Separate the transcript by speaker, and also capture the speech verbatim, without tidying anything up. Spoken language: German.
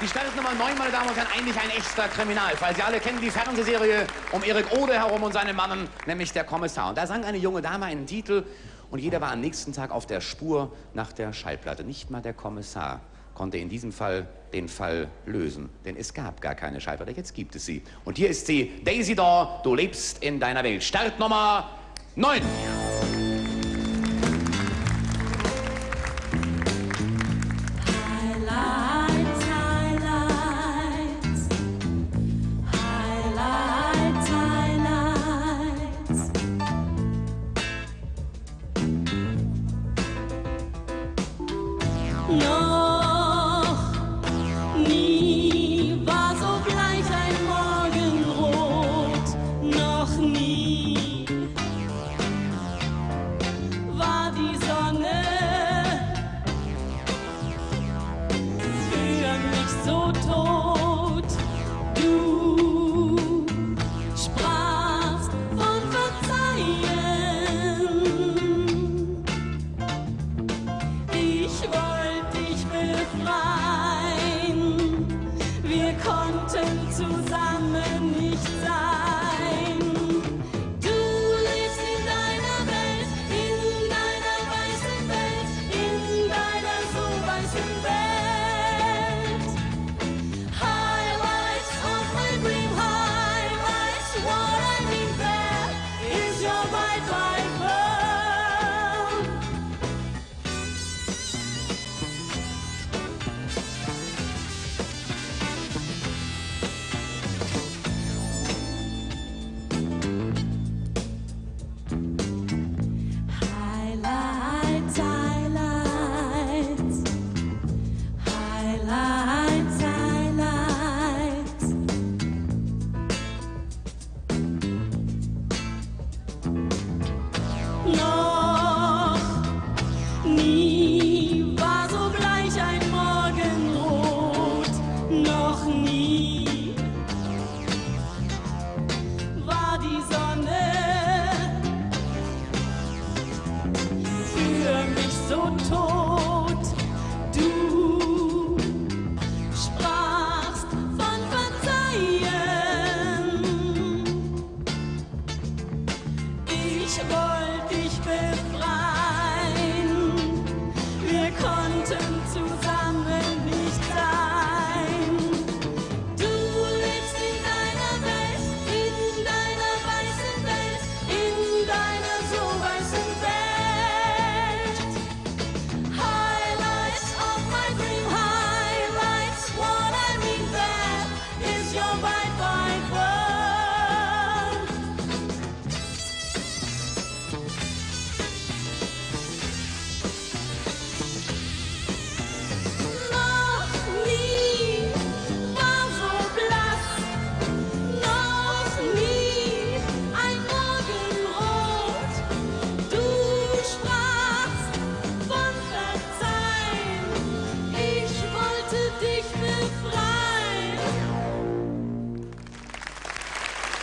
Speaker 1: Die Startnummer neun, meine Damen und Herren, eigentlich ein echter Kriminalfall. Sie alle kennen die Fernsehserie um Erik Ode herum und seinen Mannen, nämlich der Kommissar. Und da sang eine junge Dame einen Titel und jeder war am nächsten Tag auf der Spur nach der Schallplatte. Nicht mal der Kommissar konnte in diesem Fall den Fall lösen. Denn es gab gar keine Schallplatte, jetzt gibt es sie. Und hier ist sie, Daisy Daw, du lebst in deiner Welt. Startnummer neun.
Speaker 2: Noch nie war so gleich ein Morgenrot, noch nie war die Sonne für mich so tot.